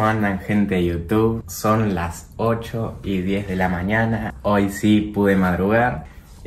andan, gente de YouTube? Son las 8:10 de la mañana. Hoy sí pude madrugar.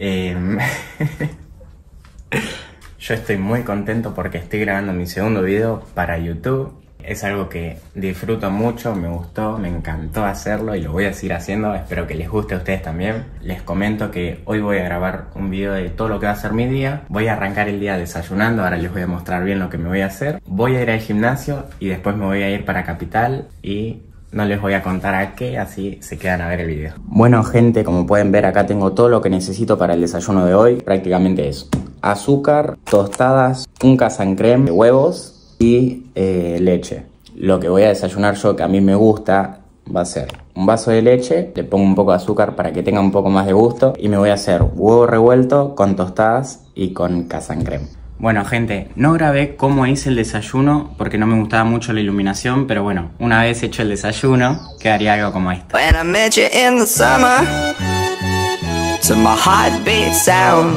Yo estoy muy contento porque estoy grabando mi segundo video para YouTube. Es algo que disfruto mucho, me gustó, me encantó hacerlo y lo voy a seguir haciendo. Espero que les guste a ustedes también. Les comento que hoy voy a grabar un video de todo lo que va a ser mi día. Voy a arrancar el día desayunando, ahora les voy a mostrar bien lo que me voy a hacer. Voy a ir al gimnasio y después me voy a ir para Capital y no les voy a contar a qué, así se quedan a ver el video. Bueno, gente, como pueden ver acá tengo todo lo que necesito para el desayuno de hoy. Prácticamente es azúcar, tostadas, un casan crème, huevos y leche. Lo que voy a desayunar yo, que a mí me gusta, va a ser un vaso de leche, le pongo un poco de azúcar para que tenga un poco más de gusto y me voy a hacer huevo revuelto con tostadas y con casan crème. Bueno, gente, no grabé cómo hice el desayuno porque no me gustaba mucho la iluminación, pero bueno, una vez hecho el desayuno, quedaría algo como esto. When I met you in the summer, to my heartbeat sound,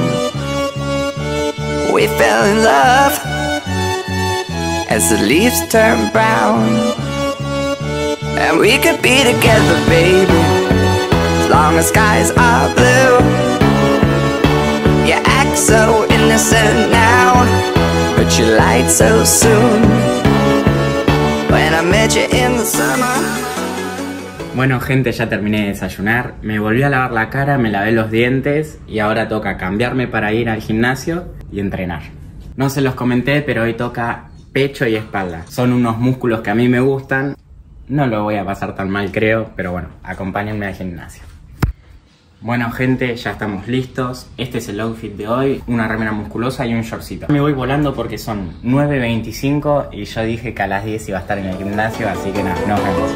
we fell in love as the leaves turn brown, and we could be together, baby, as long as skies are blue. You act so innocent now, but you lied so soon. When I met you in the summer. Bueno, gente, ya terminé de desayunar, me volví a lavar la cara, me lavé los dientes y ahora toca cambiarme para ir al gimnasio y entrenar. No se los comenté, pero hoy toca pecho y espalda. Son unos músculos que a mí me gustan. No lo voy a pasar tan mal, creo, pero bueno, acompáñenme al gimnasio. Bueno, gente, ya estamos listos. Este es el outfit de hoy, una remera musculosa y un shortcito. Me voy volando porque son 9:25 y yo dije que a las 10 iba a estar en el gimnasio, así que nada, nos vemos.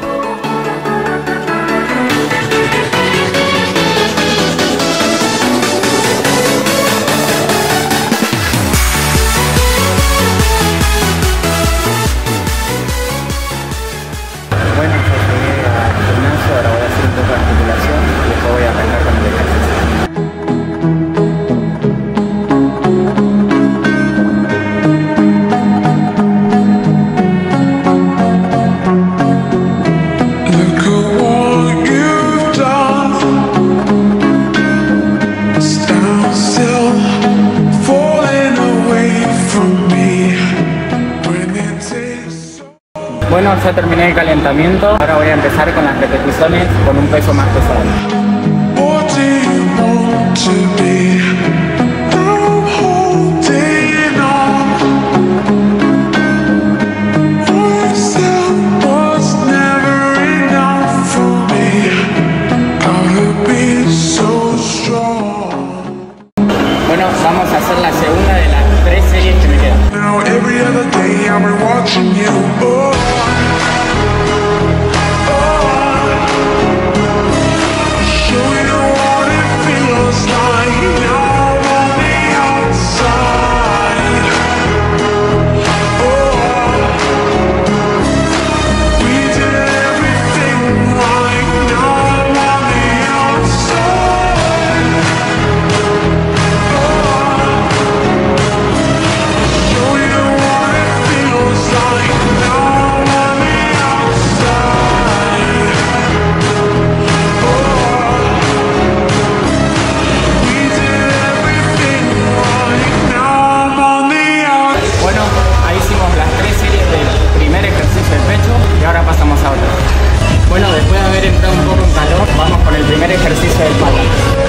Bueno, ya llegué al gimnasio, ahora voy a hacer un poco de articulación y después voy a arrancar con el ejercicio. Bueno, ya terminé el calentamiento, ahora voy a empezar con las repeticiones con un peso más pesado. Bueno, vamos a hacer la segunda de las 3 series que me quedan. Y ahora pasamos a otro. Bueno, después de haber entrado un poco en calor, vamos con el primer ejercicio de espalda.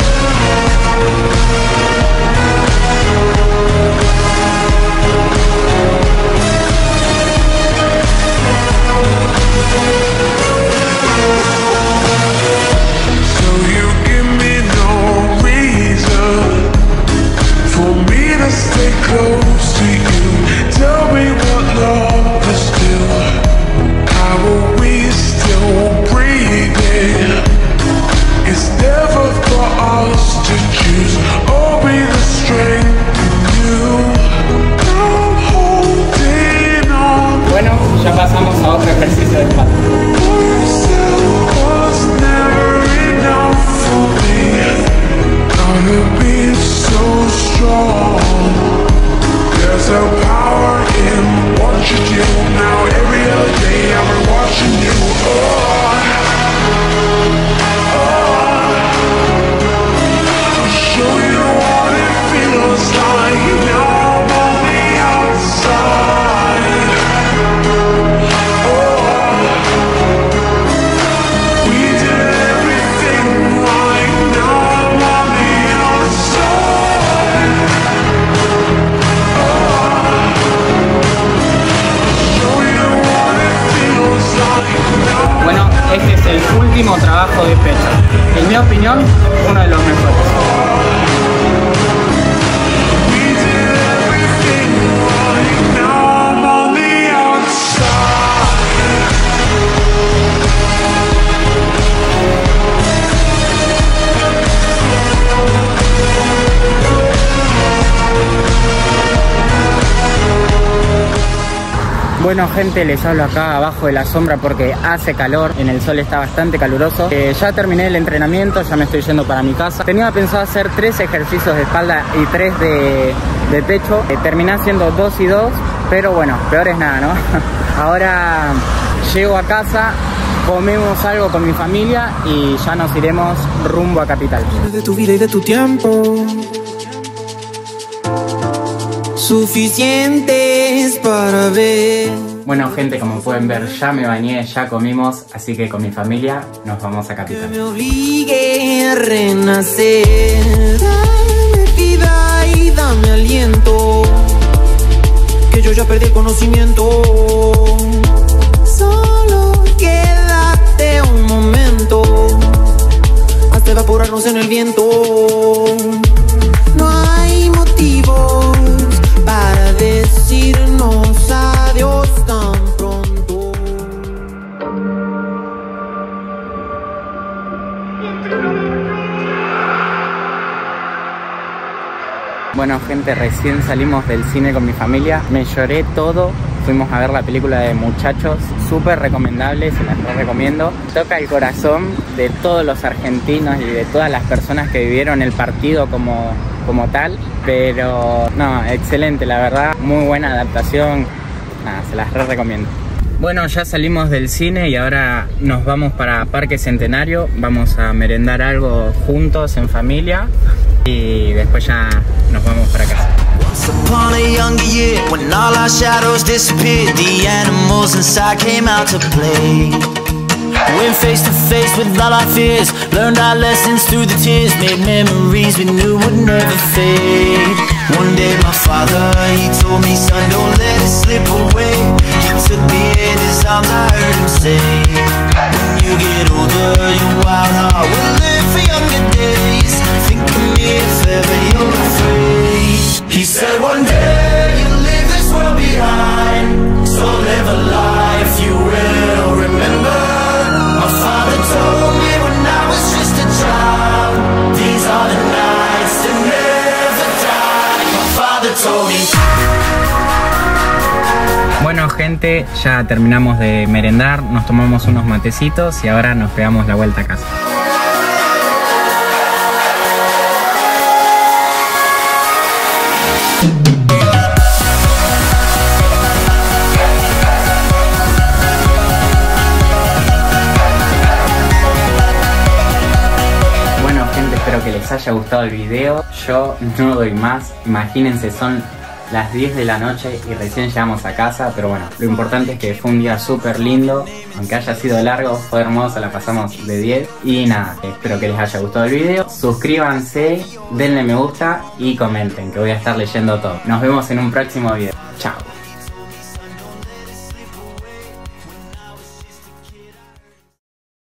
Ya pasamos a otro ejercicio de espalda. There's a Bueno, este es el último trabajo de Pecho. En mi opinión, uno de los mejores. Bueno gente, les hablo acá abajo de la sombra porque hace calor, en el sol está bastante caluroso. Ya terminé el entrenamiento, ya me estoy yendo para mi casa. Tenía pensado hacer 3 ejercicios de espalda y 3 de pecho. Terminé haciendo 2 y 2, pero bueno, peor es nada, ¿no? Ahora llego a casa, comemos algo con mi familia y ya nos iremos rumbo a Capital. De tu vida y de tu tiempo, suficientes para ver. Bueno gente, como pueden ver, ya me bañé, ya comimos, así que con mi familia nos vamos a Capital. Que me obligue a renacer. Dame vida y dame aliento, que yo ya perdí el conocimiento. Solo quédate un momento hasta evaporarnos en el viento. No hay motivos para decirnos adiós tan pronto. Bueno gente, recién salimos del cine con mi familia, me lloré todo. Fuimos a ver la película de Muchachos, súper recomendable, se las recomiendo. Toca el corazón de todos los argentinos y de todas las personas que vivieron el partido como tal, pero no, excelente, la verdad, muy buena adaptación, nada, se las recomiendo. Bueno, ya salimos del cine y ahora nos vamos para Parque Centenario, vamos a merendar algo juntos en familia y después ya nos vamos para casa. Once upon a younger year, when all our shadows disappeared, the animals inside came out to play. Went face to face with all our fears, learned our lessons through the tears, made memories we knew would never fade. One day my father, he told me, son, don't let it slip away. He took me in his arms, I heard him say, when you get older, your wild heart will live for younger days. Think of me if ever you're afraid. He said one day you'll leave this world behind, so live a life you will remember. My father told me when I was just a child, these are the nights that never die. My father told me. Bueno gente, ya terminamos de merendar, nos tomamos unos matecitos y ahora nos pegamos la vuelta a casa. Espero que les haya gustado el video. Yo no doy más. Imagínense, son las 10 de la noche y recién llegamos a casa. Pero bueno, lo importante es que fue un día súper lindo. Aunque haya sido largo, fue hermoso, la pasamos de 10. Y nada, espero que les haya gustado el video. Suscríbanse, denle me gusta y comenten, que voy a estar leyendo todo. Nos vemos en un próximo video. Chao.